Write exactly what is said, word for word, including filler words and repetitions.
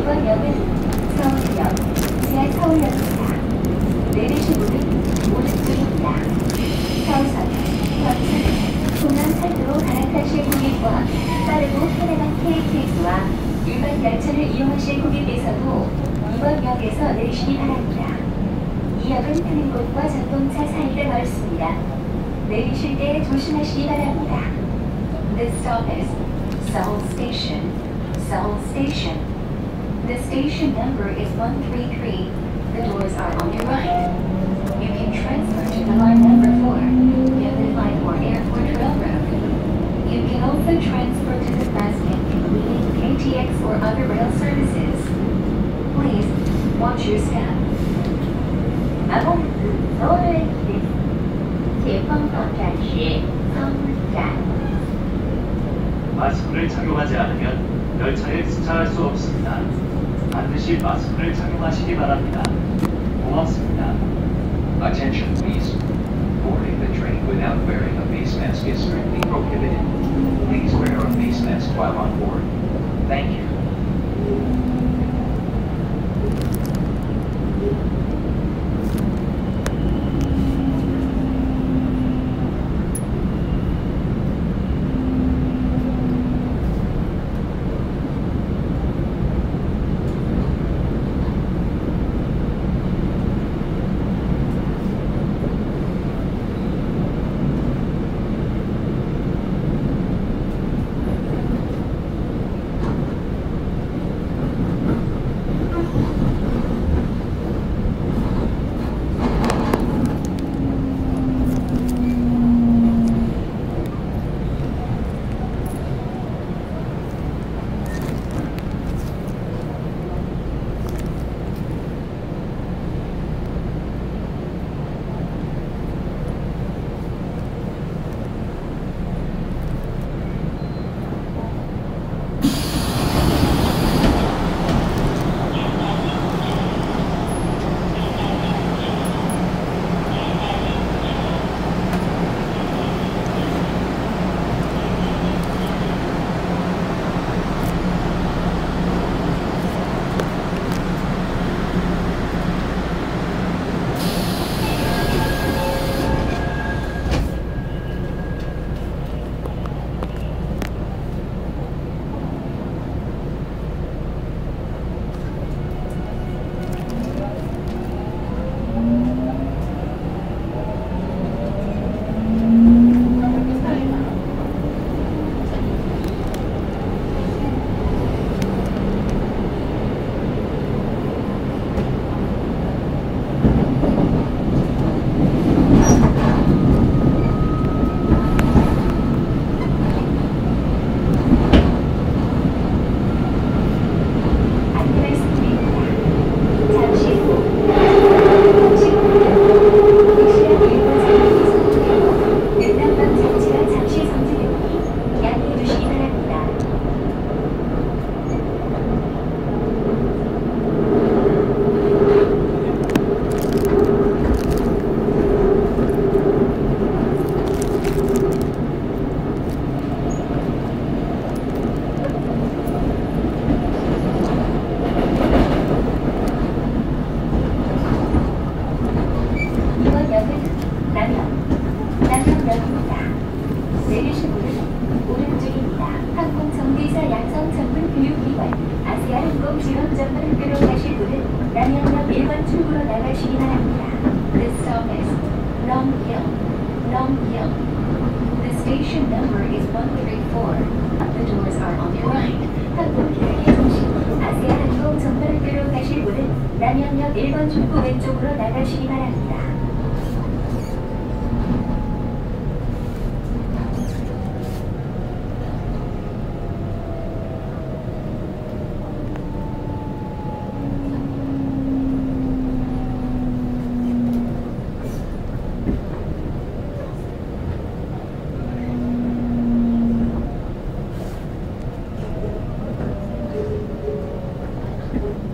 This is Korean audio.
이번 역은 서울역, 지하 서울역입니다. 내리실 문은 오른쪽입니다. 서울선, 경산, 동안 팔도로 갈아타실 고객과 빠르고 편안한 케이티엑스와 일반 열차를 이용하실 고객께서도 이번 역에서 내리시기 바랍니다. 이 역은 타는 곳과 전동차 사이가 넓습니다. 내리실 때 조심하시기 바랍니다. This stop is Seoul Station. Seoul Station. The station number is one three three. The doors are on your right. You can transfer to the line number four, Yeondeuk or Airport Railroad. You can also transfer to the Basket, including K T X or other rail services. Please watch your step. 마곡 서울駅제펑터站시 서울站. 마스크를 착용하지 않으면 열차에 승차할 수 없습니다. 반드시 마스크를 착용하시기 바랍니다. 고맙습니다. Attention please. Boarding the train without wearing a face mask is strictly prohibited. Please wear a face mask while on board. Thank you. 남양역 일 번 출구 왼쪽으로 나가시기 바랍니다. Thank you.